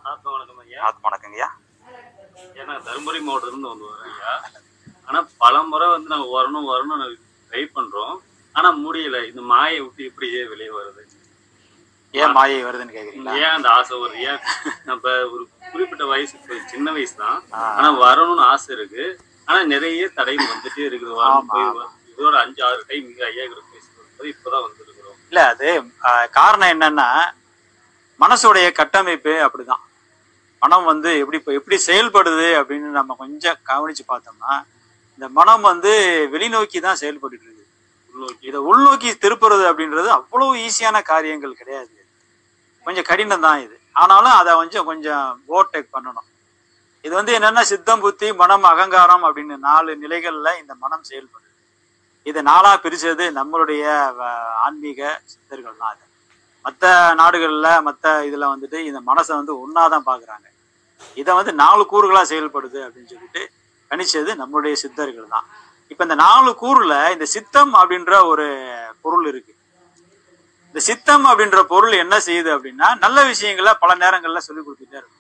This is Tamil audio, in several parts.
ஆத்மா வணக்கங்கய்யா. ஏன்னா தருமபுரி மாவட்டத்துலேருந்து வந்து வரேன் ஐயா. ஆனால் பல முறை வந்து நாங்கள் வரணும்னு ட்ரை பண்ணுறோம். ஆனால் முடியல. இந்த மாயை விட்டு இப்படியே வெளியே வருது. ஏன் மாயை வருதுன்னு கேட்குறீங்களா? ஏன் அந்த ஆசை வருது? ஏன் நம்ம ஒரு குறிப்பிட்ட வயசு, சின்ன வயசு தான், ஆனால் வரணும்னு ஆசை இருக்கு. ஆனால் நிறைய தடைகள் வந்துட்டே இருக்குது. இதோட 5-6 டைம் இங்கே ஐயா கிட்ட பேசும்போது இப்போதான் வந்துருக்குறோம். இல்லை, அது காரணம் என்னன்னா மனசுடைய கட்டமைப்பு அப்படிதான். மனம் வந்து எப்படி செயல்படுது அப்படின்னு நம்ம கொஞ்சம் கவனிச்சு பார்த்தோம்னா, இந்த மனம் வந்து வெளிநோக்கி தான் செயல்பட்டு இருக்கு. இதை உள்நோக்கி திருப்புறது அப்படின்றது அவ்வளவு ஈஸியான காரியங்கள் கிடையாது. கொஞ்சம் கடினம் தான் இது. ஆனாலும் அதை கொஞ்சம் ஓவர்டேக் பண்ணணும். இது வந்து என்னன்னா சித்தம், புத்தி, மனம், அகங்காரம் அப்படின்னு 4 நிலைகள்ல இந்த மனம் செயல்படுது. இதை 4ஆ பிரிச்சது நம்மளுடைய ஆன்மீக சித்தர்கள் தான். மற்ற நாடுகள்ல மற்ற இதுல வந்துட்டு இந்த மனசை வந்து ஒன்னாதான் பாக்குறாங்க. இதை வந்து 4 கூறுகளா செயல்படுது அப்படின்னு சொல்லிட்டு கணிச்சது நம்மளுடைய சித்தர்கள் தான். இப்ப இந்த 4 கூறுல இந்த சித்தம் அப்படின்ற ஒரு பொருள் இருக்கு. இந்த சித்தம் அப்படின்ற பொருள் என்ன செய்யுது அப்படின்னா, நல்ல விஷயங்களை பல நேரங்கள்ல சொல்லி கொடுத்துட்டே இருக்கும்.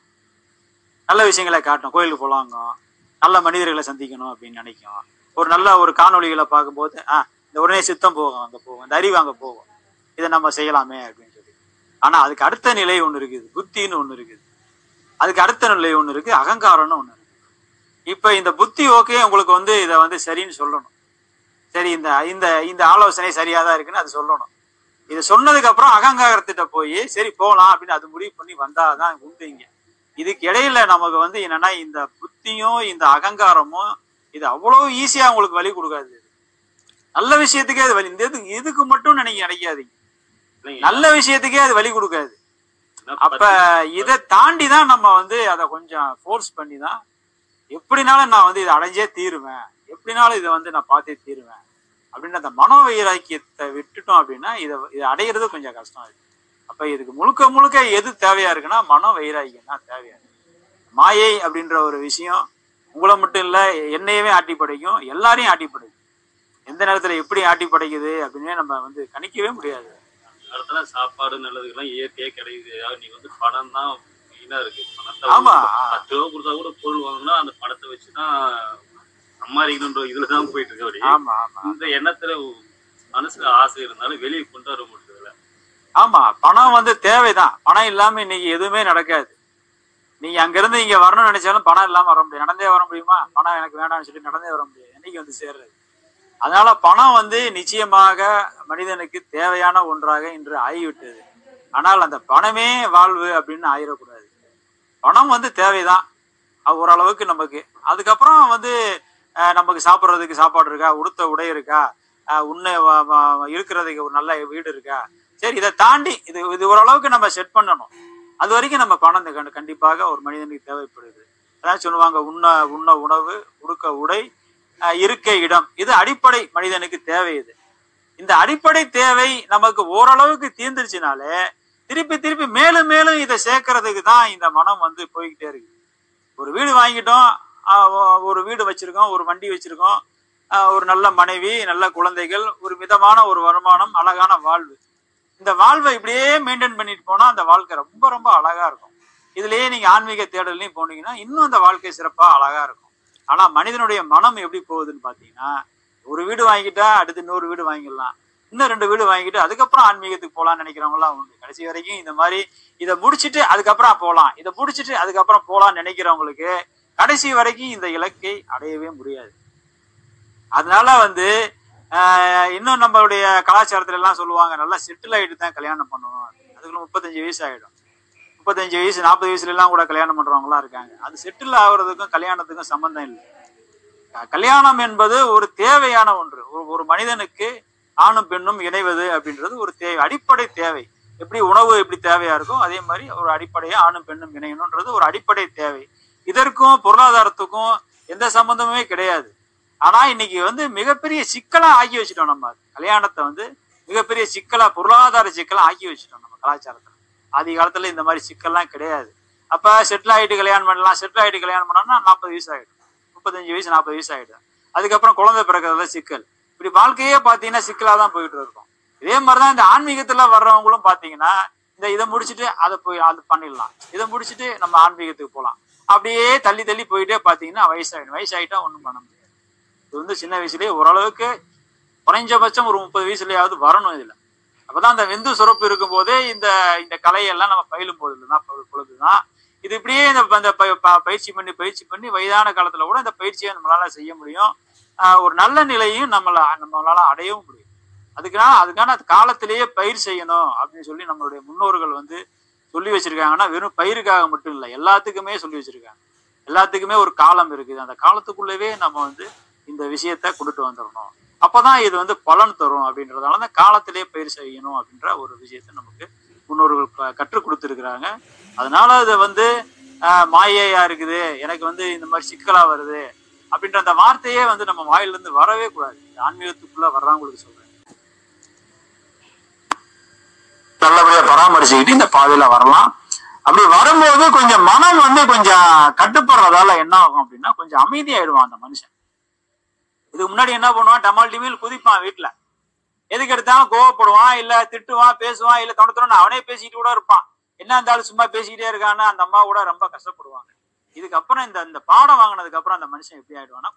நல்ல விஷயங்களை காட்டும். கோயிலுக்கு போலாங்க, நல்ல மனிதர்களை சந்திக்கணும் அப்படின்னு நினைக்கும். ஒரு நல்ல ஒரு காணொலிகளை பார்க்கும்போது இந்த உடனே சித்தம் போகும், அங்க போகும், இந்த அறிவு அங்க போகும், இதை நம்ம செய்யலாமே அப்படின்னு சொல்லி. ஆனா அதுக்கு அடுத்த நிலை ஒண்ணு இருக்குது, புத்தின்னு ஒண்ணு இருக்குது. அதுக்கு அடுத்த நிலை ஒண்ணு இருக்கு, அகங்காரம்னு ஒண்ணு இருக்கு. இப்ப இந்த புத்தி ஓகே, உங்களுக்கு வந்து இதை வந்து சரின்னு சொல்லணும். சரி, இந்த இந்த இந்த ஆலோசனை சரியாதான் இருக்குன்னு அது சொல்லணும். இதை சொன்னதுக்கு அப்புறம் அகங்காரத்திட்ட போய் சரி போகலாம் அப்படின்னு அது முடிவு பண்ணி வந்தாதான் உண்டு. இங்க இதுக்கு இடையில நமக்கு வந்து என்னன்னா, இந்த புத்தியும் இந்த அகங்காரமும் இது அவ்வளவு ஈஸியா உங்களுக்கு வழி கொடுக்காது. நல்ல விஷயத்துக்கே அது வழி, இதுக்கு மட்டும் நினைக்காதீங்க. நல்ல விஷயத்துக்கே அது வழி கொடுக்காது. அப்ப இதை தாண்டிதான் நம்ம வந்து அதை கொஞ்சம் ஃபோர்ஸ் பண்ணி தான் எப்படினாலும் நான் வந்து இதை அடைஞ்சே தீருவேன், எப்படினாலும் இதை வந்து நான் பார்த்தே தீருவேன் அப்படின்னு அந்த மனோ வைராக்கியத்தை விட்டுட்டோம் அப்படின்னா இதை அடையிறது கொஞ்சம் கஷ்டம் இருக்கு. அப்ப இதுக்கு முழுக்க முழுக்க எது தேவையா இருக்குன்னா மனோ வைராக்கியம் தான் தேவையா இருக்கு. மாயை அப்படின்ற ஒரு விஷயம் உங்களை மட்டும் இல்ல, என்னையவே ஆட்டி படைக்கும், எல்லாரையும் ஆட்டி படைக்கும். எந்த நேரத்துல எப்படி ஆட்டி படைக்குது அப்படின்னு நம்ம வந்து கணிக்கவே முடியாது. இடத்துல சாப்பாடு நல்லதுக்கெல்லாம் இயற்கையே கிடைக்குது. நீ வந்து பணம் தான் மெயினா இருக்கு. பணத்தை 10 ரூபா கொடுத்தா கூட பொருள் வாங்கினா அந்த பணத்தை வச்சுதான் சம்பாதிக்கணுன்ற இதுலதான் போயிட்டு இருக்கு. இந்த எண்ணத்துல மனசுல ஆசை இருந்தாலும் வெளியே கொண்டு வர முடியல. ஆமா, பணம் வந்து தேவைதான். பணம் இல்லாம இன்னைக்கு எதுவுமே நடக்காது. நீங்க அங்க இருந்து இங்க வரணும்னு நினைச்சாலும் பணம் இல்லாம வர முடியாது. நடந்தே வர முடியுமா? பணம் எனக்கு வேண்டாம்னு சொல்லி நடந்தே வர முடியாது. என்னைக்கு வந்து சேர்றது. அதனால பணம் வந்து நிச்சயமாக மனிதனுக்கு தேவையான ஒன்றாக இன்று ஆகிவிட்டது. ஆனால் அந்த பணமே வாழ்வு அப்படின்னு ஆயிடக்கூடாது. பணம் வந்து தேவைதான் ஓரளவுக்கு நமக்கு. அதுக்கப்புறம் வந்து நமக்கு சாப்பிட்றதுக்கு சாப்பாடு இருக்கா, உடுத்த உடை இருக்கா, இருக்கிறதுக்கு ஒரு நல்ல வீடு இருக்கா, சரி இதை தாண்டி இது ஓரளவுக்கு நம்ம செட் பண்ணணும். அது வரைக்கும் நம்ம பணம் கண்டிப்பாக ஒரு மனிதனுக்கு தேவைப்படுது. அதான் சொல்லுவாங்க, உண்ண உணவு, உடுக்க உடை, இருக்க இடம், இது அடிப்படை மனிதனுக்கு தேவை. இந்த அடிப்படை தேவை நமக்கு ஓரளவுக்கு தீர்ந்துருச்சுனாலே திருப்பி மேலும் மேலும் இதை சேர்க்கறதுக்கு தான் இந்த மனம் வந்து போய்கிட்டே இருக்கு. ஒரு வீடு வாங்கிட்டோம், ஒரு வீடு வச்சிருக்கோம், ஒரு வண்டி வச்சிருக்கோம், ஒரு நல்ல மனைவி, நல்ல குழந்தைகள், ஒரு மிதமான ஒரு வருமானம், அழகான வாழ்வு. இந்த வாழ்வை இப்படியே மெயின்டைன் பண்ணிட்டு போனா அந்த வாழ்க்கை ரொம்ப ரொம்ப அழகா இருக்கும். இதுலயே நீங்க ஆன்மீக தேடலையும் போனீங்கன்னா இன்னும் அந்த வாழ்க்கை சிறப்பா அழகா இருக்கும். ஆனா மனிதனுடைய மனம் எப்படி போகுதுன்னு பாத்தீங்கன்னா, ஒரு வீடு வாங்கிட்டா அடுத்து இன்னொரு வீடு வாங்கிடலாம், இன்னும் 2 வீடு வாங்கிட்டு அதுக்கப்புறம் ஆன்மீகத்துக்கு போலாம்னு நினைக்கிறவங்க எல்லாம் உண்டு. கடைசி வரைக்கும் இந்த மாதிரி இதை முடிச்சுட்டு அதுக்கப்புறம் போகலாம், இதை முடிச்சுட்டு அதுக்கப்புறம் போலாம்னு நினைக்கிறவங்களுக்கு கடைசி வரைக்கும் இந்த இலக்கை அடையவே முடியாது. அதனால வந்து இன்னும் நம்மளுடைய கலாச்சாரத்துல எல்லாம் சொல்லுவாங்க, நல்லா செட்டில் ஆகிட்டு தான் கல்யாணம் பண்ணணும். அதுக்குள்ள 35 வயசு ஆகிடும். 35 வயசு 40 வயசுல எல்லாம் கூட கல்யாணம் பண்றவங்களாம் இருக்காங்க. அது செட்டில் ஆகுறதுக்கும் கல்யாணத்துக்கும் சம்பந்தம் இல்லை. கல்யாணம் என்பது ஒரு தேவையான ஒன்று. ஒரு மனிதனுக்கு ஆணும் பெண்ணும் இணைவது அப்படின்றது ஒரு தேவை, அடிப்படை தேவை. எப்படி உணவு எப்படி தேவையா இருக்கோ அதே மாதிரி ஒரு அடிப்படையா ஆணும் பெண்ணும் இணையணும்ன்றது ஒரு அடிப்படை தேவை. இதற்கும் பொருளாதாரத்துக்கும் எந்த சம்பந்தமுமே கிடையாது. ஆனா இன்னைக்கு வந்து மிகப்பெரிய சிக்கலா ஆக்கி வச்சுட்டோம். நம்ம கல்யாணத்தை வந்து மிகப்பெரிய சிக்கலா, பொருளாதார சிக்கலா ஆக்கி வச்சுட்டோம் நம்ம கலாச்சாரத்துல. ஆதி காலத்துல இந்த மாதிரி சிக்கல்லாம் கிடையாது. அப்ப செட்டில் ஆகிட்டு கல்யாணம் பண்ணலாம், செட்டில் ஆகிட்டு கல்யாணம் பண்ணோம்னா 40 வயசு ஆகிடும், 35 வயசு 40 வயசு ஆகிடும். அதுக்கப்புறம் குழந்தை பிறக்கிறதுல சிக்கல். இப்படி வாழ்க்கையே பாத்தீங்கன்னா சிக்கலா தான் போயிட்டு இருக்கும். இதே மாதிரிதான் இந்த ஆன்மீகத்துல வர்றவங்களும் பாத்தீங்கன்னா இதை முடிச்சுட்டு அதை போய் அது பண்ணிடலாம், இதை முடிச்சுட்டு நம்ம ஆன்மீகத்துக்கு போகலாம். அப்படியே தள்ளி தள்ளி போயிட்டே பார்த்தீங்கன்னா வயசாயிட்டா ஒன்றும் பண்ண முடியாது. இது வந்து சின்ன வயசுலேயே ஓரளவுக்கு குறைஞ்சபட்சம் ஒரு 30 வயசுலயாவது வரணும். இதுல அப்பதான் அந்த விந்து சுரப்பு இருக்கும் போதே இந்த இந்த கலையெல்லாம் நம்ம பயிலும் பொழுதுதான் இது இப்படியே இந்த பயிற்சி பண்ணி வயதான காலத்துல கூட இந்த பயிற்சியை நம்மளால செய்ய முடியும். ஒரு நல்ல நிலையும் நம்மளால அடையவும் முடியும். அதுக்கான காலத்திலேயே பயிர் செய்யணும் அப்படின்னு சொல்லி நம்மளுடைய முன்னோர்கள் வந்து சொல்லி வச்சிருக்காங்கன்னா வெறும் பயிருக்காக மட்டும் இல்லை, எல்லாத்துக்குமே சொல்லி வச்சிருக்காங்க. எல்லாத்துக்குமே ஒரு காலம் இருக்குது. அந்த காலத்துக்குள்ளவே நம்ம வந்து இந்த விஷயத்த கொண்டுட்டு வந்துடணும். அப்பதான் இது வந்து பலன் தரும். அப்படின்றதால தான் காலத்திலே பயிர் செய்யணும் அப்படின்ற ஒரு விஷயத்த நமக்கு முன்னோர்கள் கற்றுக் கொடுத்துருக்குறாங்க. அதனால இது வந்து மாயையா இருக்குது, எனக்கு வந்து இந்த மாதிரி சிக்கலா வருது அப்படின்ற அந்த வார்த்தையே வந்து நம்ம வாயிலிருந்து வரவே கூடாது. இந்த ஆன்மீகத்துக்குள்ள வர்றவங்களுக்கு சொல்றேன், நல்லபடியா பராமரிச்சுக்கிட்டு இந்த பாதையில வரலாம். அப்படி வரும்போது கொஞ்சம் மனம் வந்து கொஞ்சம் கட்டுப்படுறதால என்ன ஆகும் அப்படின்னா கொஞ்சம் அமைதியாயிடுவான் அந்த மனுஷன். இதுக்கு முன்னாடி என்ன பண்ணுவான், டமால் டிமில் குதிப்பான் வீட்டுல, எதுக்கு எடுத்தாலும் கோவப்படுவான், இல்ல திட்டுவான், பேசுவான், இல்ல தொண அவனே பேசிக்கிட்டு கூட இருப்பான். என்ன இருந்தாலும் சும்மா பேசிக்கிட்டே இருக்கான்னு அந்த அம்மா கூட ரொம்ப கஷ்டப்படுவாங்க. இதுக்கப்புறம் இந்த பாடம் வாங்கினதுக்கு அப்புறம் அந்த மனுஷன் எப்படி ஆயிடுவான்னா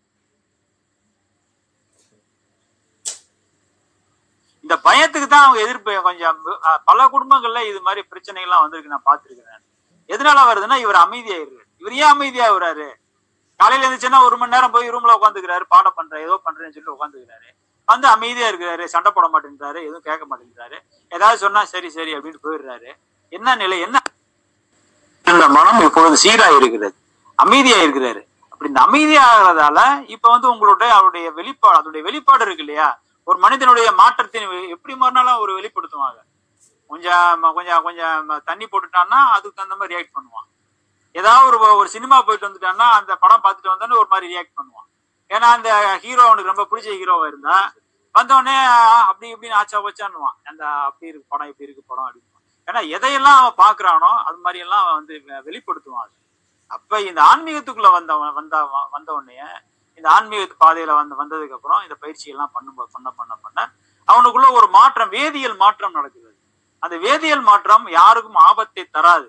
இந்த பயத்துக்கு தான் அவங்க எதிர்ப்பு. கொஞ்சம் பல குடும்பங்கள்ல இது மாதிரி பிரச்சனைகள்லாம் வந்திருக்கு, நான் பார்த்திருக்கிறேன். எதனால வருதுன்னா இவர் அமைதியாயிருக்காரு. இவர் ஏன் அமைதியாகிறாரு? காலையில இருந்துச்சுன்னா 1 மணி நேரம் போய் ரூம்ல உட்காந்துக்கிறாரு, பாடம் பண்றேன் ஏதோ பண்றேன்னு சொல்லிட்டு உட்காந்துக்கிறாரு. வந்து அமைதியா இருக்கிறாரு, சண்டை போட மாட்டேங்கிறாரு, எதுவும் கேட்க மாட்டேங்கிறாரு. ஏதாவது சொன்னா சரி சரி அப்படின்னு போயிடுறாரு. என்ன நிலை, என்ன இந்த மனம் இப்பொழுது சீரா இருக்கிறது, அமைதியா இருக்கிறாரு. அப்படி இந்த அமைதியாகிறதால இப்ப வந்து அவருடைய வெளிப்பாடு இருக்கு இல்லையா, ஒரு மனிதனுடைய மாற்றத்தின் எப்படி மாறினாலும் ஒரு வெளிப்படுத்துவாங்க. கொஞ்சம் தண்ணி போட்டுட்டான்னா அதுக்கு தகுந்த மாதிரி ரியாக்ட் பண்ணுவான். ஏதாவது ஒரு சினிமா போயிட்டு வந்துட்டான்னா அந்த படம் பார்த்துட்டு வந்தோன்னு ஒரு மாதிரி ரியாக்ட் பண்ணுவான். ஏன்னா அந்த ஹீரோ அவனுக்கு ரொம்ப பிடிச்ச ஹீரோவா இருந்தா வந்தோடனே அப்படி இப்படின்னு ஆச்சா வச்சான்னுவான். அந்த அப்படி இருக்கு படம், இப்படி இருக்கு படம் அப்படின்னு. ஏன்னா எதையெல்லாம் அவன் பாக்குறானோ அது மாதிரி எல்லாம் அவன் வந்து வெளிப்படுத்துவான். அப்ப இந்த ஆன்மீகத்துக்குள்ள வந்த உடனே இந்த ஆன்மீக பாதையில வந்ததுக்கு அப்புறம் இந்த பயிற்சி எல்லாம் பண்ண அவனுக்குள்ள ஒரு மாற்றம், வேதியியல் மாற்றம் நடக்குது. அந்த வேதியியல் மாற்றம் யாருக்கும் ஆபத்தை தராது.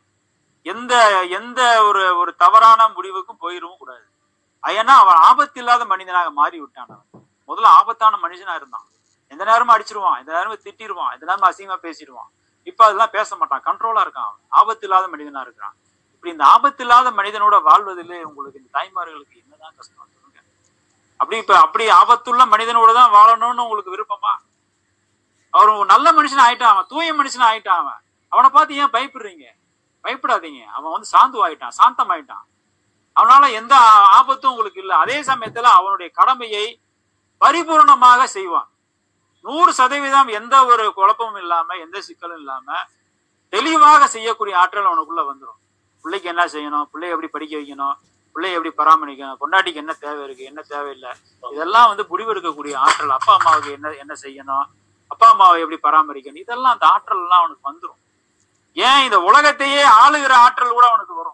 எந்த ஒரு தவறான முடிவுக்கும் போயிடவும் கூடாது. ஏன்னா அவன் ஆபத்து இல்லாத மனிதனாக மாறி விட்டான். அவன் முதல்ல ஆபத்தான மனுஷனா இருந்தான். எந்த நேரமும் அடிச்சிருவான், எந்த நேரமும் திட்டிடுவான், எந்த நேரமும் அசிங்கமா பேசிடுவான். இப்ப அதெல்லாம் பேச மாட்டான், கண்ட்ரோலா இருக்கான். அவன் ஆபத்து இல்லாத மனிதனா இருக்கிறான். இப்படி இந்த ஆபத்து இல்லாத மனிதனோட வாழ்வதிலே உங்களுக்கு இந்த தாய்மார்களுக்கு என்னதான் கஷ்டம் சொல்லுங்க. அப்படி ஆபத்துள்ள மனிதனோட தான் வாழணும்னு உங்களுக்கு விருப்பமா? அவர் நல்ல மனுஷன் ஆயிட்டான், அவன் தூய மனுஷன் ஆயிட்டான். அவனை பார்த்து ஏன் பயப்படுறீங்க? பயப்படாதீங்க. அவன் வந்து சாந்தம் ஆயிட்டான். அவனால எந்த ஆபத்தும் உங்களுக்கு இல்லை. அதே சமயத்துல அவனுடைய கடமையை பரிபூர்ணமாக செய்வான். 100% எந்த ஒரு குழப்பமும் இல்லாம, எந்த சிக்கலும் இல்லாம தெளிவாக செய்யக்கூடிய ஆற்றல் அவனுக்குள்ள வந்துடும். பிள்ளைக்கு என்ன செய்யணும், பிள்ளைய எப்படி படிக்க வைக்கணும், பிள்ளைய எப்படி பராமரிக்கணும், பொண்டாட்டிக்கு என்ன தேவை இருக்கு, என்ன தேவையில்லை, இதெல்லாம் வந்து முடிவெடுக்கக்கூடிய ஆற்றல். அப்பா அம்மாவுக்கு என்ன செய்யணும், அப்பா அம்மாவை எப்படி பராமரிக்கணும், இதெல்லாம் அந்த ஆற்றல் எல்லாம் அவனுக்கு வந்துடும். ஏன் இந்த உலகத்தையே ஆளுகிற ஆற்றல் கூட அவனுக்கு வரும்.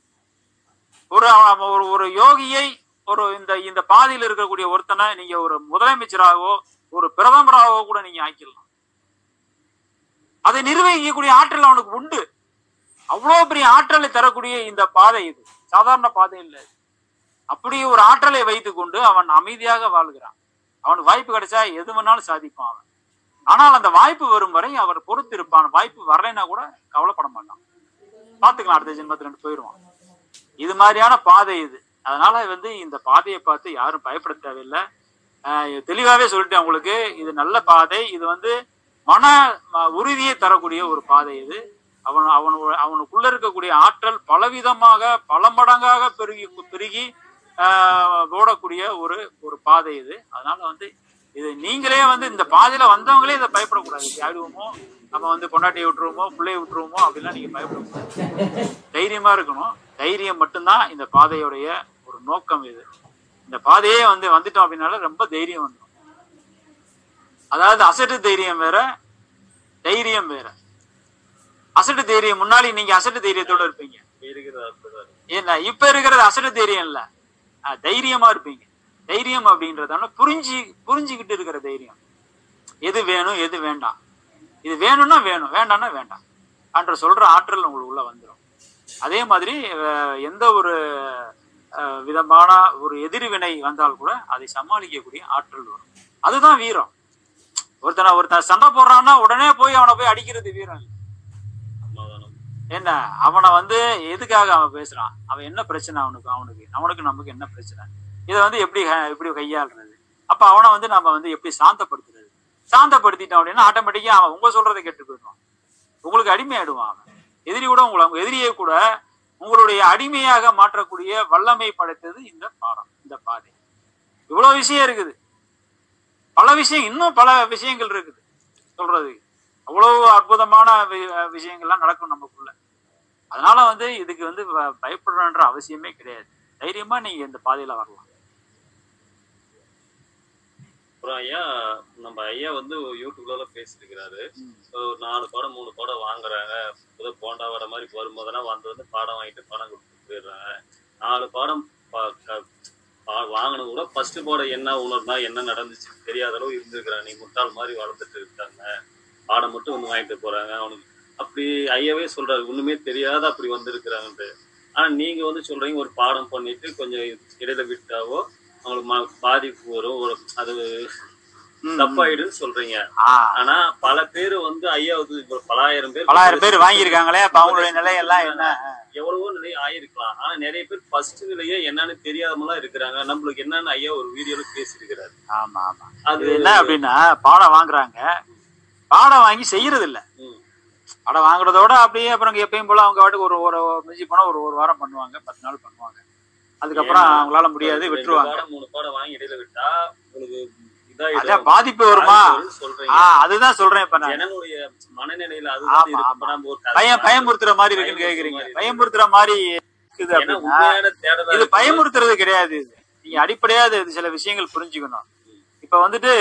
ஒரு யோகியை இந்த பாதையில் இருக்கக்கூடிய ஒருத்தனை நீங்க ஒரு முதலமைச்சராகவோ ஒரு பிரதமராகவோ கூட நீங்க ஆக்கிடலாம். அதை நிர்வகிக்கக்கூடிய ஆற்றல் அவனுக்கு உண்டு. அவ்வளவு பெரிய ஆற்றலை தரக்கூடிய இந்த பாதை இது சாதாரண பாதை இல்லை. அப்படி ஒரு ஆற்றலை வைத்துக் கொண்டு அவன் அமைதியாக வாழ்கிறான். அவனுக்கு வாய்ப்பு கிடைச்சா எது வேணாலும் சாதிப்பான் அவன். ஆனால் அந்த வாய்ப்பு வரும் வரை அவர் பொறுத்து இருப்பான். வாய்ப்பு வரலைன்னா கூட கவலைப்பட மாட்டான். பார்த்துக்கலாம், அடுத்த ஜென்மத்துல போயிடுவான். இது மாதிரியான பாதை இது. அதனால வந்து இந்த பாதையை பார்த்து யாரும் பயப்பட தேவையில்லை. தெளிவாவே சொல்லிட்டேன் உங்களுக்கு, இது நல்ல பாதை. இது வந்து மன உறுதியை தரக்கூடிய ஒரு பாதை இது. அவனுக்குள்ள இருக்கக்கூடிய ஆற்றல் பலவிதமாக பல மடங்காக பெருகி ஓடக்கூடிய ஒரு பாதை இது. அதனால வந்து இது நீங்களே வந்து இந்த பாதையில வந்தவங்களே இதை பயப்படக்கூடாது. ஆயிடுவோமோ, நம்ம வந்து பொண்டாட்டியை விட்டுருவோமோ, பிள்ளையை விட்டுருவோமோ அப்படிலாம் நீங்க பயப்படக்கூடாது. தைரியமா இருக்கணும். தைரியம் மட்டும்தான் இந்த பாதையுடைய ஒரு நோக்கம். இது இந்த பாதையே வந்துட்டோம் அப்படின்னால ரொம்ப தைரியம் வந்துடும். அதாவது அசட்டு தைரியம் வேற, தைரியம் வேற. அசட்டு தைரியம் முன்னாடி நீங்க அசட்டு தைரியத்தோட இருப்பீங்க. ஏன்னா இப்ப இருக்கிறது அசட்டு தைரியம் இல்ல, தைரியமா இருப்பீங்க. தைரியம் அப்படின்றதான புரிஞ்சுக்கிட்டு இருக்கிற தைரியம். எது வேணும் எது வேண்டாம், இது வேணும்னா வேணும், வேண்டாம்னா வேண்டாம் என்ற சொல்ற ஆற்றல் உங்களுக்கு உள்ள வந்துடும். அதே மாதிரி எந்த ஒரு விதமான ஒரு எதிர்வினை வந்தால் கூட அதை சமாளிக்கக்கூடிய ஆற்றல் வரும். அதுதான் வீரம். ஒருத்தன் சண்டை போடுறான்னா உடனே போய் அவனை போய் அடிக்கிறது வீரம் இல்லை. என்ன அவனை வந்து எதுக்காக அவன் பேசுறான், அவன் என்ன பிரச்சனை, அவனுக்கு நமக்கு என்ன பிரச்சனை, இதை வந்து எப்படி கையாளுறது, அப்ப அவனை வந்து நம்ம வந்து எப்படி சாந்தப்படுத்துறது. சாந்தப்படுத்திட்டோம் அப்படின்னா ஆட்டோமேட்டிக்கா அவன் உங்க சொல்றதை கேட்டு போயிடுவான், உங்களுக்கு அடிமையாயிடுவான். அவன் எதிரி கூட உங்க எதிரியை கூட உங்களுடைய அடிமையாக மாற்றக்கூடிய வல்லமை படைத்தது இந்த பாடம், இந்த பாதை. இவ்வளவு விஷயம் இருக்குது, பல விஷயம், இன்னும் பல விஷயங்கள் இருக்குது சொல்றது. அவ்வளவு அற்புதமான விஷயங்கள்லாம் நடக்கும் நமக்குள்ள. அதனால வந்து இதுக்கு வந்து பயப்படணுன்ற அவசியமே கிடையாது. தைரியமா நீங்க இந்த பாதையில வரலாம். அப்புறம் ஐயா, நம்ம ஐயா வந்து யூடியூப்ல பேசிருக்கிறாரு. 4 படம் 3 படம் வாங்குறாங்க. போண்டா வர மாதிரி வரும்போதெல்லாம் வந்து பாடம் வாங்கிட்டு பணம் கொடுத்துட்டு போயிடுறாங்க. 4 படம் வாங்கினது கூட ஃபர்ஸ்ட் படம் என்ன உணர்னா என்ன நடந்துச்சு தெரியாத அளவு இருந்திருக்கிறான். நீ முட்டாள் மாதிரி வளர்ந்துட்டு இருக்காங்க, பாடம் மட்டும் வந்து வாங்கிட்டு போறாங்க அவனுக்கு. அப்படி ஐயாவே சொல்றாரு, ஒண்ணுமே தெரியாத அப்படி வந்திருக்கிறாங்கன்ட்டு. ஆனா நீங்க வந்து சொல்றீங்க ஒரு பாடம் பண்ணிட்டு கொஞ்சம் இடையில விட்டாவோ அவங்களுக்கு பாதிப்பு வரும், அது தப்பாயிடுன்னு சொல்றீங்க. ஆனா பல பேர் வந்து ஐயா வந்து பலாயிரம் பேர் வாங்கியிருக்காங்களே, அப்ப அவங்களுடைய நிலையெல்லாம் என்ன, எவ்வளவோ நிலை ஆயிருக்கலாம். ஆனா நிறைய பேர் ஃபர்ஸ்ட் நிலையே என்னன்னு தெரியாமலாம் இருக்கிறாங்க. நம்மளுக்கு என்னன்னு ஐயா ஒரு வீடியோல பேசியிருக்கிறாரு. ஆமா ஆமா, அது என்ன அப்படின்னா பாடம் வாங்குறாங்க, பாடம் வாங்கி செய்யறது இல்ல. பாடம் வாங்குறதோட அப்படியே அப்புறம் எப்பயும் போல அவங்க வாட்டுக்கு ஒரு மிஞ்சி போனா ஒரு வாரம் பண்ணுவாங்க, 10 நாள் பண்ணுவாங்க. அதுக்கப்புறம் அவங்களால முடியாது, விட்டுருவாங்க. 3 பாடம் வாங்கி இடையில விட்டா உங்களுக்கு பாதிப்பு வருமா? அதுதான் சொல்றேன். இப்ப ஜனங்களுடைய மனநிலையில அதுதான் பயமுறுத்துற மாதிரி இருக்குன்னு கேக்குறீங்க. பயமுறுத்துற மாதிரி இருக்குது அப்படின்னா இது பயமுறுத்துறது கிடையாது. நீங்க அடிப்படையா சில விஷயங்கள் புரிஞ்சுக்கணும். இப்ப வந்துட்டு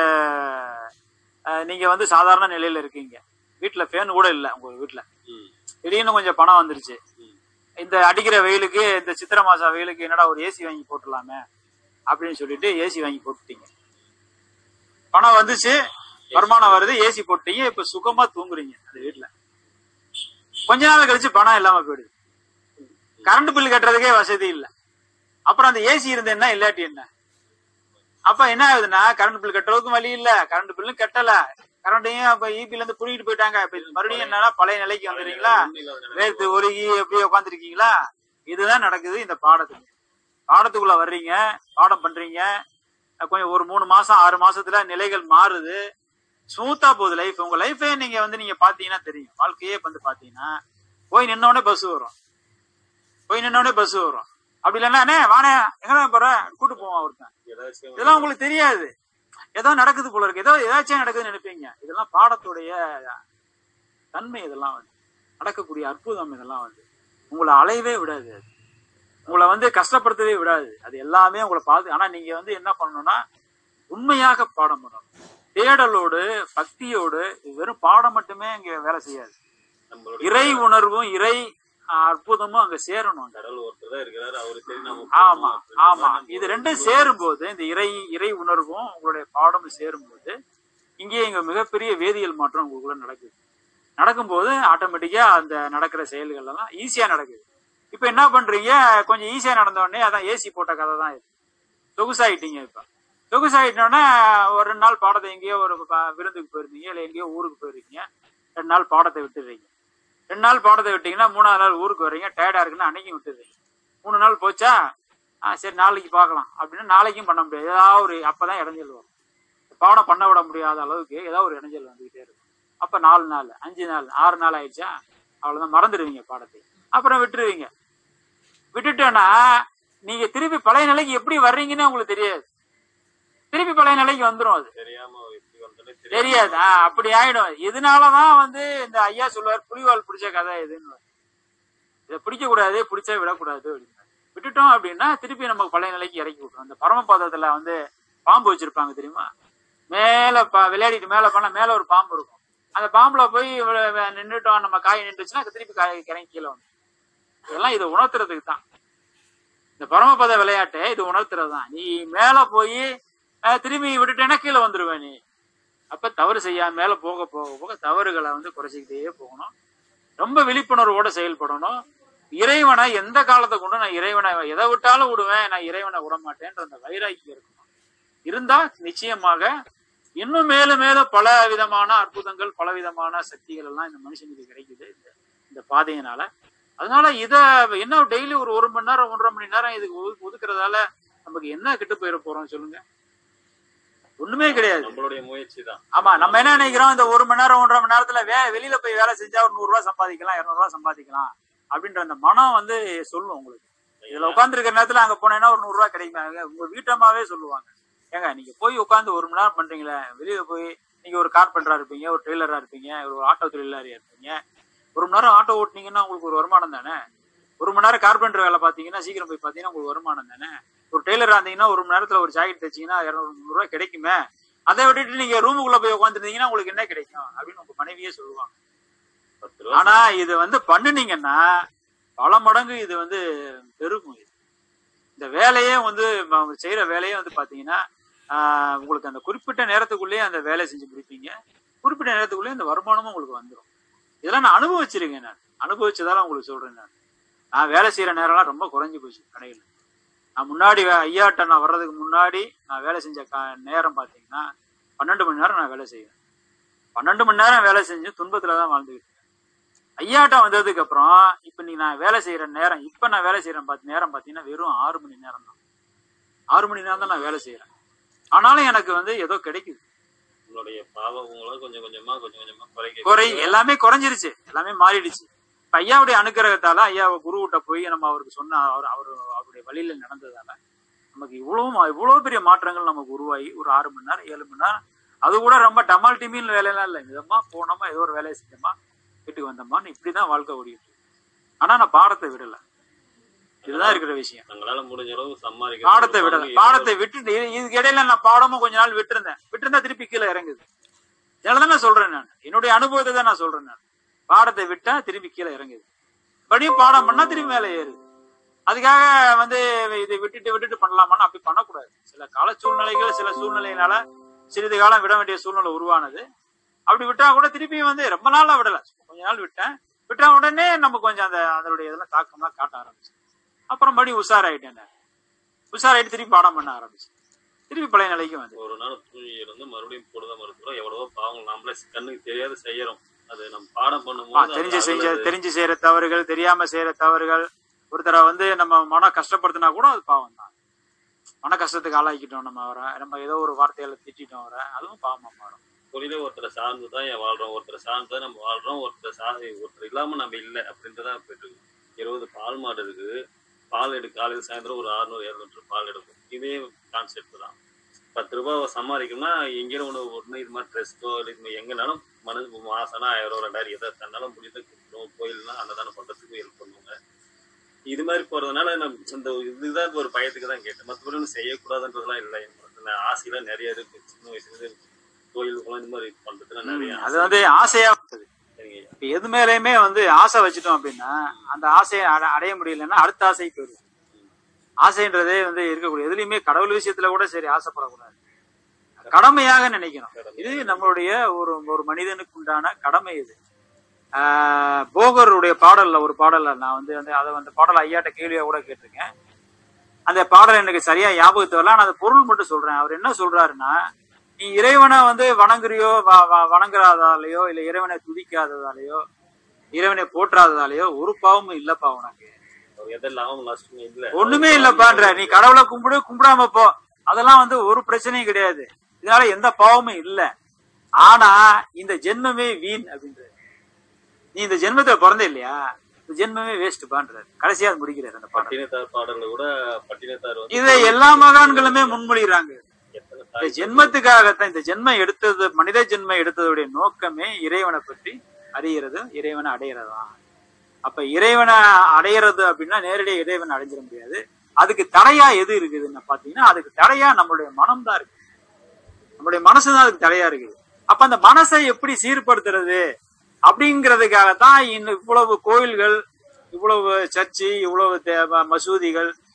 நீங்க வந்து சாதாரண நிலையில இருக்கீங்க, வீட்டுல ஃபேன் கூட இல்ல உங்க வீட்டுல, திடீர்னு கொஞ்சம் பணம் வந்துருச்சு. இந்த அடிக்கிற வெயிலுக்கு, இந்த சித்திரை மாசம் வெயிலுக்கு என்னடா ஒரு ஏசி வாங்கி போட்டுடலாமே அப்படின்னு சொல்லிட்டு ஏசி வாங்கி போட்டுட்டீங்க. பணம் வந்துச்சு, வருமானம் வருது, ஏசி போட்டீங்க, இப்ப சுகமா தூங்குறீங்க அந்த வீட்டுல. கொஞ்ச நாள் கழிச்சு பணம் இல்லாம போயிடுது, கரண்ட் பில் கட்டுறதுக்கே வசதி இல்லை. அப்புறம் அந்த ஏசி இருந்த என்ன இல்லாட்டி என்ன? அப்ப என்ன ஆகுதுன்னா கரண்ட் பில் கட்டுறதுக்கும் வழி இல்ல, கரண்ட் பில்லும் கட்டல, கரண்டையும் இப்ப இபில இருந்து புடிக்கிட்டு போயிட்டாங்க. இப்ப மறுபடியும் என்னன்னா பழைய நிலைக்கு வந்துடுறீங்களா, வேர்த்து ஒருகி எப்படியே உட்காந்துருக்கீங்களா? இதுதான் நடக்குது. இந்த பாடத்துக்குள்ள வர்றீங்க, பாடம் பண்றீங்க, கொஞ்சம் ஒரு 3 மாசம் 6 மாசத்துல நிலைகள் மாறுது, ஸ்மூத்தா போகுது லைஃப். உங்க லைஃபே நீங்க வந்து நீங்க பாத்தீங்கன்னா தெரியும். வாழ்க்கையே வந்து பாத்தீங்கன்னா போய் நின்னோடனே பஸ் வரும், அப்படி இல்லைன்னா வானே எங்க போற கூட்டு போவான் ஒருத்தன். இதெல்லாம் உங்களுக்கு தெரியாது, ஏதோ நடக்குது போல இருக்கு, ஏதாச்சும் நடக்குதுன்னு நினைப்பீங்க. இதெல்லாம் பாடத்துடைய தன்மை. இதெல்லாம் வந்து நடக்கக்கூடிய அற்புதம். இதெல்லாம் வந்து உங்களை அலையவே விடாது, உங்களை வந்து கஷ்டப்படுத்தவே விடாது. அது எல்லாமே உங்களை பார்த்து. ஆனா நீங்க வந்து என்ன பண்ணணும்னா உண்மையாக பாடம் பண்ணணும், தேடலோடு பக்தியோடு. வெறும் பாடம் மட்டுமே இங்க வேலை செய்யாது, இறை உணர்வும் இறை அற்புதமும் அங்க சேரணும். ஆமா ஆமா, இது ரெண்டும் சேரும் போது, இந்த இறை உணர்வும் உங்களுடைய பாடமும் சேரும் போது இங்கே இங்க மிகப்பெரிய வேதியியல் மாற்றம் உங்களுக்குள்ள நடக்கும்போது ஆட்டோமேட்டிக்கா அந்த நடக்கிற செயல்கள் எல்லாம் ஈஸியா நடக்குது. இப்ப என்ன பண்றீங்க, கொஞ்சம் ஈஸியா நடந்த உடனே அதான் ஏசி போட்ட கதை தான் இது. சொகுசாயிட்டீங்க. இப்ப சொகுசாயிட்டோன்னா ஒரு 2 நாள் பாடத்தை எங்கேயோ ஒரு விருந்துக்கு போயிருந்தீங்க, இல்ல எங்கேயோ ஊருக்கு போயிருக்கீங்க, 2 நாள் பாடத்தை விட்டுறீங்க. 2 நாள் பாடத்தை விட்டீங்கன்னா 3ஆவது நாள் ஊருக்கு வர்றீங்க, டயர்டா இருக்குன்னு அன்னைக்கும் விட்டுறீங்க. 3 நாள் போச்சா, சரி நாளைக்கு பார்க்கலாம் அப்படின்னு நாளைக்கும் பண்ண முடியாது. ஏதாவது ஒரு அப்பதான் இடைஞ்சல் வரும். பாடம் பண்ண விட முடியாத அளவுக்கு ஏதாவது ஒரு இடைஞ்சல் வந்துகிட்டே இருக்கும். அப்ப 4 நாள் 5 நாள் 6 நாள் ஆயிடுச்சா, அவ்வளவுதான், மறந்துடுவீங்க பாடத்தை, அப்புறம் விட்டுருவீங்க. விட்டுட்டோன்னா நீங்க திருப்பி பழைய நிலைக்கு எப்படி வர்றீங்கன்னு உங்களுக்கு தெரியாது. திருப்பி பழைய நிலைக்கு வந்துடும், அது தெரியாது. அப்படி ஆயிடும். இதனாலதான் வந்து இந்த ஐயா சொல்லுவார், புலிவால் பிடிச்ச கதை எதுன்னு. இதை பிடிக்க கூடாது, பிடிச்சா விடக்கூடாது அப்படின்னு. விட்டுட்டோம் அப்படின்னா திருப்பி நமக்கு பழைய நிலைக்கு இறக்கி விட்டுரும். இந்த பரமபாதத்துல வந்து பாம்பு வச்சிருப்பாங்க தெரியுமா, மேல விளையாடிட்டு மேல போனா மேல ஒரு பாம்பு இருக்கும். அந்த பாம்புல போய் நின்றுட்டோம், நம்ம காய் நின்றுச்சுன்னா திருப்பி காய் இறங்கி கீழே வந்து. இதெல்லாம் இதை உணர்த்துறதுக்கு தான் இந்த பரமபத விளையாட்டு. இது உணர்த்துறது தான். நீ மேல போய் திரும்பி விட்டுட்டேன்னா கீழே வந்துருவேன். நீ அப்ப தவறு செய்யாம மேல போக போக போக தவறுகளை வந்து குறைச்சிக்கிட்டே போகணும். ரொம்ப விழிப்புணர்வோட செயல்படணும். இறைவனை எந்த காலத்தை கொண்டு நான் இறைவனை எதை விட்டாலும் விடுவேன், நான் இறைவனை விட மாட்டேன்ற அந்த வைராக்கியம் இருக்கணும். இருந்தா நிச்சயமாக இன்னும் மேலும் மேலும் பல விதமான அற்புதங்கள், பல விதமான சக்திகள் எல்லாம் இந்த மனுஷனுக்கு கிடைக்குது இந்த பாதையினால. அதனால இத என்ன டெய்லி ஒரு 1 மணி நேரம் 1.5 மணி நேரம் இதுக்கு ஒதுக்குறதால நமக்கு என்ன கெட்டு போயிட போறோம் சொல்லுங்க? ஒண்ணுமே கிடையாது. நம்மளுடைய முயற்சி தான். ஆமா, நம்ம என்ன நினைக்கிறோம், இந்த 1 மணி நேரம் 1.5 மணி நேரத்துல வெளியில போய் வேலை செஞ்சா ஒரு 100 ரூபாய் சம்பாதிக்கலாம், 200 ரூபாய் சம்பாதிக்கலாம் அப்படின்ற அந்த மனம் வந்து சொல்லும் உங்களுக்கு. இதுல உட்கார்ந்து இருக்கிற நேரத்துல அங்க போனேன்னா ஒரு 100 ரூபாய் கிடைக்குமாங்க. உங்க வீட்டம்மாவே சொல்லுவாங்க, ஏங்க நீங்க போய் உட்காந்து 1 மணி நேரம் பண்றீங்களே, வெளியில போய் நீங்க ஒரு கார்பெண்டரா இருப்பீங்க, ஒரு டெய்லரா இருப்பீங்க, ஒரு ஆட்டோ தொழிலாளியா இருப்பீங்க, 1 மணி நேரம் ஆட்டோ ஓட்டினீங்கன்னா உங்களுக்கு ஒரு வருமானம் தானே. 1 மணி நேரம் கார்பெண்டர் வேலை பாத்தீங்கன்னா சீக்கிரம் போய் பாத்தீங்கன்னா உங்களுக்கு வருமானம் தானே. ஒரு டெய்லரா இருந்தீங்கன்னா 1 மணி நேரத்துல ஒரு ஜாக்கெட் தைச்சீங்கன்னா 200 ரூபாய் கிடைக்குமே. அதை விட்டுட்டு நீங்க ரூமுக்குள்ள போய் உட்காந்துருந்தீங்கன்னா உங்களுக்கு என்ன கிடைக்கும் அப்படின்னு உங்க மனைவியே சொல்லுவாங்க. ஆனா இது வந்து பண்ணுனீங்கன்னா பல மடங்கு இது வந்து பெருகும். இந்த வேலையே வந்து செய்யற வேலையே வந்து பாத்தீங்கன்னா உங்களுக்கு அந்த குறிப்பிட்ட நேரத்துக்குள்ளேயே அந்த வேலையை செஞ்சு முடிப்பீங்க. குறிப்பிட்ட நேரத்துக்குள்ளேயே இந்த வருமானமும் உங்களுக்கு வந்துடும். இதெல்லாம் நான் அனுபவிச்சிருக்கேன். நான் அனுபவிச்சதால உங்களுக்கு சொல்றேன். நான் வேலை செய்யற நேரம்லாம் ரொம்ப குறைஞ்சு போச்சு கடையில். நான் முன்னாடி ஐயாட்ட நான் வர்றதுக்கு முன்னாடி நான் வேலை செஞ்ச நேரம் பார்த்தீங்கன்னா 12 மணி நேரம் நான் வேலை செய்வேன். 12 மணி நேரம் வேலை செஞ்சு துன்பத்துலதான் வாழ்ந்துகிட்டு இருக்கேன். ஐயாட்ட வந்ததுக்கு அப்புறம் இப்ப நீ நான் வேலை செய்யற நேரம், இப்ப நான் வேலை செய்யற நேரம் பாத்தீங்கன்னா வெறும் 6 மணி நேரம் தான். 6 மணி நேரம் தான் நான் வேலை செய்யறேன். ஆனாலும் எனக்கு வந்து ஏதோ கிடைக்குது. உங்களுடைய பாவங்களும் கொஞ்சம் கொஞ்சமா குறை எல்லாமே குறைஞ்சிருச்சு, எல்லாமே மாறிடுச்சு. இப்ப ஐயாவுடைய அனுகிரகத்தால ஐயா குருவிட்ட போய் நம்ம அவருக்கு சொன்ன அவருடைய வழியில நடந்ததால நமக்கு இவ்வளவு பெரிய மாற்றங்கள் நமக்கு உருவாகி ஒரு 6 மணி நேரம் 7 மணி நேரம், அது கூட ரொம்ப டமால் டிமின்னு வேலையெல்லாம் இல்லை. விதமா போனோமா, ஏதோ ஒரு வேலையை செஞ்சோமா, வீட்டுக்கு வந்தோமான்னு இப்படிதான் வாழ்க்கை ஓடிட்டு. ஆனா நான் பாடத்தை விடல. இதுதான் இருக்கிற விஷயம். பாடத்தை விடல. பாடத்தை விட்டுட்டு இதுக்கு இடையில நான் பாடமும் கொஞ்ச நாள் விட்டுருந்தா திருப்பி கீழே இறங்குது. இதனாலதான் நான் சொல்றேன், நான் என்னுடைய அனுபவத்தை தான் நான் சொல்றேன். நான் பாடத்தை விட்டா திருப்பி கீழே இறங்குது, படியும் பாடம் பண்ணா திரும்பி மேலே ஏறுது. அதுக்காக வந்து இதை விட்டுட்டு பண்ணலாமான்னு அப்படி பண்ணக்கூடாது. சில கால சூழ்நிலைகள், சில சூழ்நிலையினால சிறிது காலம் விட வேண்டிய சூழ்நிலை உருவானது. அப்படி விட்டா கூட திருப்பி வந்து ரொம்ப நாளா விடல, கொஞ்ச நாள் விட்டா உடனே நம்ம கொஞ்சம் அதனுடைய இதெல்லாம் தாக்கம்லாம் காட்ட ஆரம்பிச்சு. அப்புறம் மறுபடி உஷாராயிட்டு திருப்பி பாடம் பண்ண ஆரம்பிச்சு. திருப்பி பழைய நிலைக்கு வந்து ஒரு நாள் தூங்கி இருந்து மறுபடியும் பொழுத மறுக்கிறோம். எவ்வளவோ பாவங்கள் நம்மளே கண்ணுக்கு தெரியாது செய்யறோம். அது நம்ம பாடம் பண்ணும்போது தெரிஞ்சு செய்யற தவறுகள், தெரியாம செய்யற தவறுகள், ஒருத்தரை வந்து நம்ம மன கஷ்டப்படுத்தினா கூட அது பாவம் தான். மன கஷ்டத்துக்கு ஆளாக்கிட்டோம் நம்ம அவரை, நம்ம ஏதோ ஒரு வார்த்தையில திட்டோம் அவரை, அதுவும் பாவமா மாறும். தொழிலே ஒருத்தரை சார்ந்துதான் வாழ்றோம், ஒருத்தரை சார்ந்துதான் நம்ம வாழ்றோம், ஒருத்தர் இல்லாம நம்ம இல்லை அப்படின்றதான் போயிட்டு இருக்கு. 20 பால் மாடு இருக்குது, பால் காலையில் சாயந்தரம் ஒரு 600-700 லிட்டர் பால் எடுக்கும். இதே கான்செப்ட் தான். 10 ரூபாய் சம்பாதிக்கணும்னா எங்கேயும் ஒன்று இது மாதிரி ட்ரெஸ்ஸோ இல்லை எங்கனாலும் மனது மாசம்னா 1000 2000 எதை தன்னாலும் முடிஞ்சதை கொடுக்கணும். கோயில்னா அன்னதானம் பண்றதுக்கு ஹெல்ப் பண்ணுவாங்க. இது மாதிரி போறதுனால நம்ம இந்த இதுதான் ஒரு பயத்துக்கு தான் கேட்டேன். மற்றபடி ஒன்றும் செய்யக்கூடாதுன்றதுலாம் இல்லை. ஆசையெல்லாம் நிறைய இருக்கு. சின்ன வயசுல கோயிலுக்குலாம் இந்த மாதிரி பண்றதுல நிறைய அது வந்து ஆசையா இருக்குது. எது மேலேயுமே வந்து ஆசை வச்சுட்டோம் அப்படின்னா அந்த ஆசையை அடைய முடியலன்னா அடுத்த ஆசைக்கு போயிடும். ஆசைன்றதே வந்து இருக்கக்கூடிய எதுலையுமே கடவுள் விஷயத்துல கூட சரி ஆசைப்படக்கூடாது, கடமையாக நினைக்கணும். இது நம்மளுடைய ஒரு மனிதனுக்கு உண்டான கடமை. இது போகருடைய பாடல்ல ஒரு பாடல்ல நான் வந்து அந்த பாடல் ஐயாட்ட கேள்வியா கூட கேட்டிருக்கேன். அந்த பாடல் எனக்கு சரியா ஞாபகத்து வரல, நான் அந்த பொருள் மட்டும் சொல்றேன். அவர் என்ன சொல்றாருன்னா, நீ இறைவனை வந்து வணங்குறியோ வணங்குறாதாலேயோ இல்ல இறைவனை துதிக்காததாலேயோ இறைவனை போற்றாததாலேயோ ஒரு பாவமும் இல்லப்பா உனக்கு, ஒண்ணுமே இல்லப்பான்ற. நீ கடவுளை கும்பிடாம போ, அதெல்லாம் வந்து ஒரு பிரச்சனையும் கிடையாது, இதனால எந்த பாவமும் இல்ல. ஆனா இந்த ஜென்மமே வீண் அப்படின்றது. நீ இந்த ஜென்மத்துல பிறந்த இல்லையா, இந்த ஜென்மமே வேஸ்ட் பண்றாரு. கடைசியா முடிக்கிறாரு அந்த பாடல்ல கூட. இதை எல்லா மகான்களுமே முன்மொழிகிறாங்க. இந்த ஜென்மத்துக்காகத்தான், இந்த ஜென்மம் எடுத்தது, மனித ஜென்மம் எடுத்ததுடைய நோக்கமே இறைவனை பற்றி அறியறது, இறைவனை அடையிறதுதான். அப்ப இறைவனை அடையிறது அப்படின்னா நேரடியாக இறைவனை அடைஞ்சிட முடியாது. அதுக்கு தடையா எது இருக்குதுன்னு பாத்தீங்கன்னா, அதுக்கு தடையா நம்மளுடைய மனம் தான் இருக்கு, நம்மளுடைய மனசுதான் அதுக்கு தடையா இருக்குது. அப்ப அந்த மனசை எப்படி சீர்படுத்துறது அப்படிங்கிறதுக்காகத்தான் இவ்வளவு கோயில்கள், இவ்வளவு சர்ச்சு, இவ்வளவு மசூதிகள்,